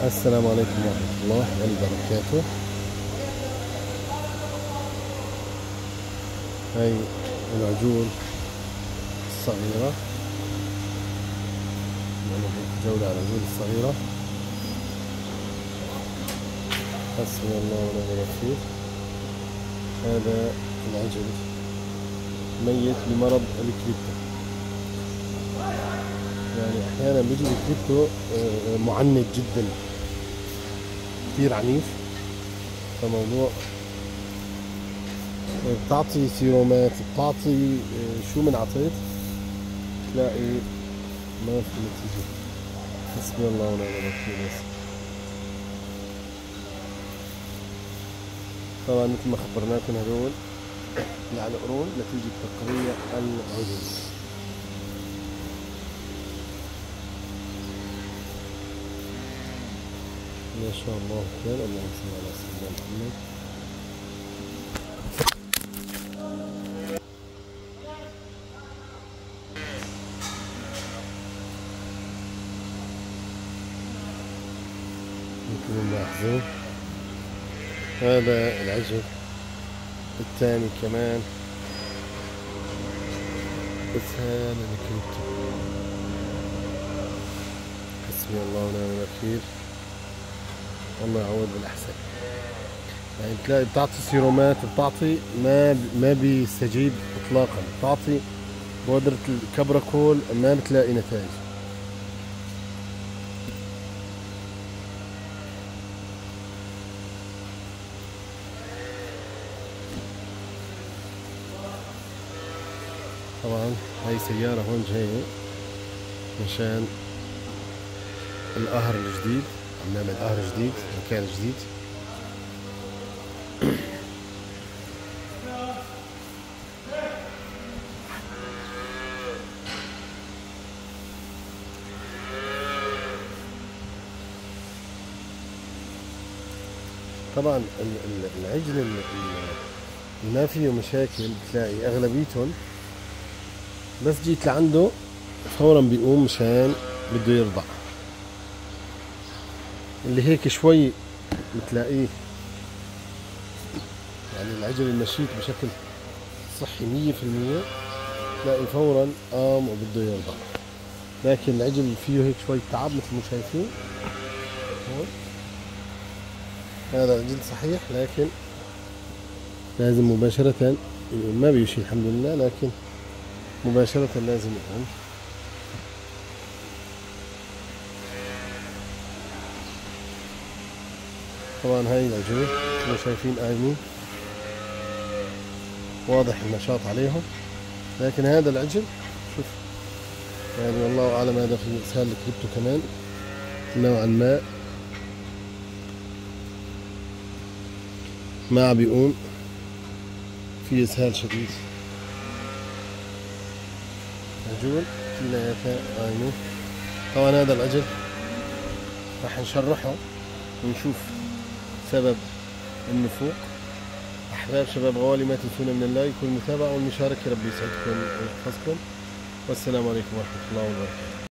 السلام عليكم ورحمة الله وبركاته. هاي العجول الصغيرة، جولة على العجول الصغيرة. حسبنا الله ونعم الوكيل. هذا العجل ميت بمرض الكريبتو، يعني أحيانا بيجي الكريبتو معند جدا، كثير عنيف. فموضوع بتعطي سيرومات، بتعطي شو من عطيت تلاقي ما في نتيجة. حسبي الله ونعم الوكيل. بس طبعا مثل ما خبرناكم هدول اللي على القرون نتيجة تقريع العجل. ما شاء الله خير. اللهم صل على سيدنا محمد. مثل ما ملاحظين هذا العجل الثاني كمان اسهال الكريبتو. حسبي الله ونعم الوكيل. الله يعوض بالاحسن. يعني بتلاقي بتعطي سيرومات، بتعطي ما بيستجيب اطلاقا، بتعطي بودرة الكبركول ما بتلاقي نتائج. طبعا هاي سيارة هون جاية مشان القهر الجديد، عم نعمل قهر جديد، مكان جديد. طبعا العجل اللي ما فيه مشاكل بتلاقي اغلبيتهم بس جيت لعنده فورا بيقوم مشان بده يرضع. اللي هيك شوي بتلاقيه يعني العجل النشيط بشكل صحي 100% تلاقي فورا قام وبده يرضع. لكن العجل اللي فيه هيك شوي تعب مثل ما شايفين هون، هذا عجل صحيح لكن لازم مباشرة ما بيمشي الحمد لله، لكن مباشرة لازم يقوم. طبعا هاي العجول اللي شايفين قايمين واضح النشاط عليهم. لكن هذا العجل شوف يعني والله اعلم، هذا في اسهال الكريبتو كمان نوعا ما عم بيقوم، في اسهال شديد. عجول كلياتها قايمة. طبعا هذا العجل راح نشرحه ونشوف سبب النفوق. احباب شباب غوالي ما تنسونا من اللايك والمتابعة والمشاركة. ربي يسعدكم ويحفظكم، والسلام عليكم ورحمة الله وبركاته.